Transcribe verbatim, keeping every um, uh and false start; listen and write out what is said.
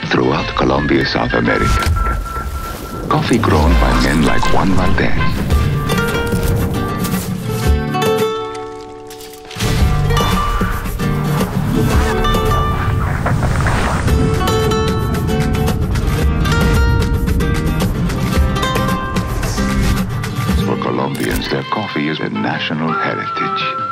throughout Colombia, South America. Coffee grown by men like Juan Valdez. For Colombians, their coffee is a national heritage.